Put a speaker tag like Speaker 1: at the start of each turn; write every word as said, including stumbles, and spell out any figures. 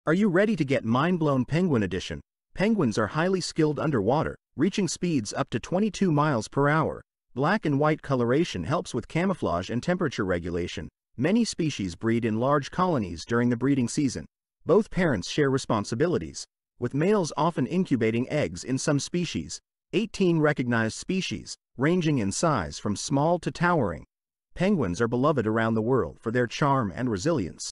Speaker 1: Are you ready to get mind-blown penguin edition? Penguins are highly skilled underwater, reaching speeds up to twenty-two miles per hour. Black and white coloration helps with camouflage and temperature regulation. Many species breed in large colonies during the breeding season. Both parents share responsibilities, with males often incubating eggs in some species. eighteen recognized species, ranging in size from small to towering. Penguins are beloved around the world for their charm and resilience.